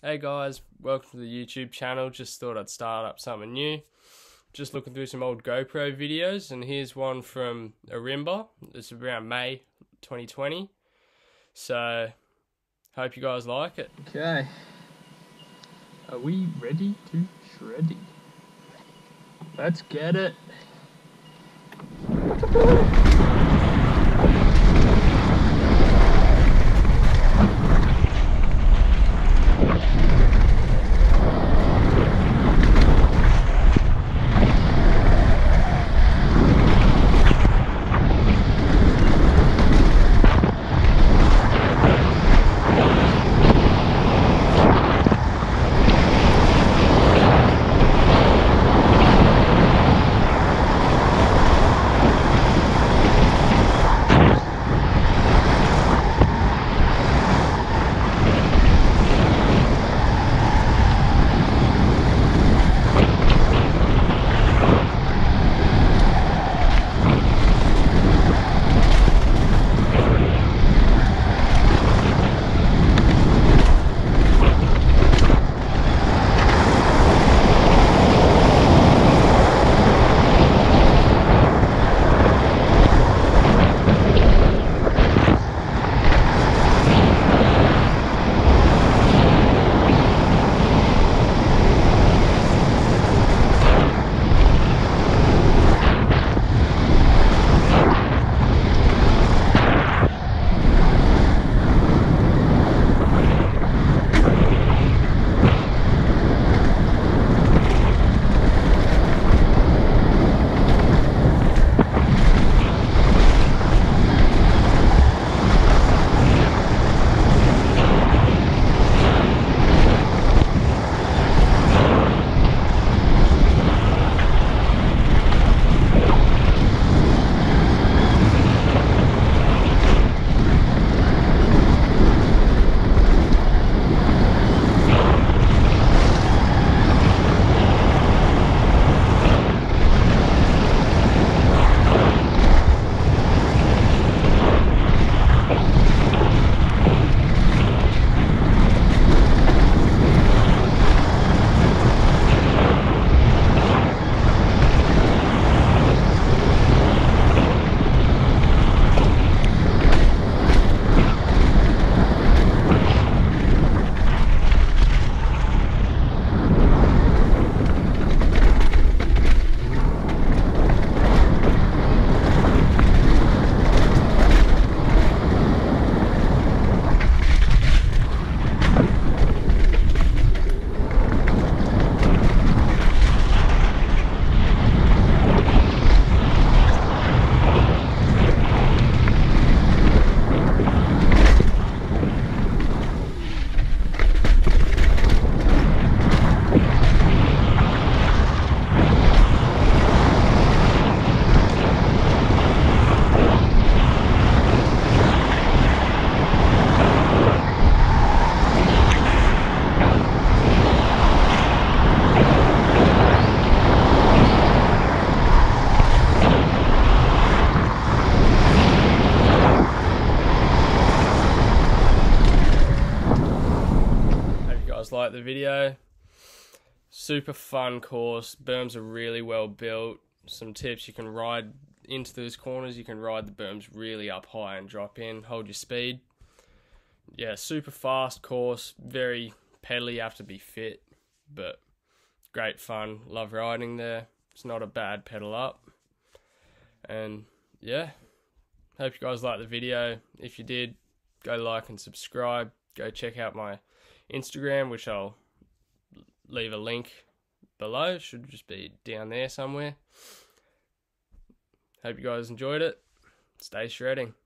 Hey guys, welcome to the YouTube channel. Just thought I'd start up something new. Just looking through some old GoPro videos, and here's one from Ourimbah. It's around May 2020. So, hope you guys like it. Okay. Are we ready to shreddy? Let's get it. Like the video. Super fun course. Berms are really well built. Some tips: you can ride into those corners, you can ride the berms really up high and drop in, hold your speed. Yeah, super fast course, very pedally, you have to be fit, but great fun. Love riding there. It's not a bad pedal up. And yeah, hope you guys liked the video. If you did, go like and subscribe. Go check out my Instagram, which I'll leave a link below. Should just be down there somewhere. Hope you guys enjoyed it. Stay shredding.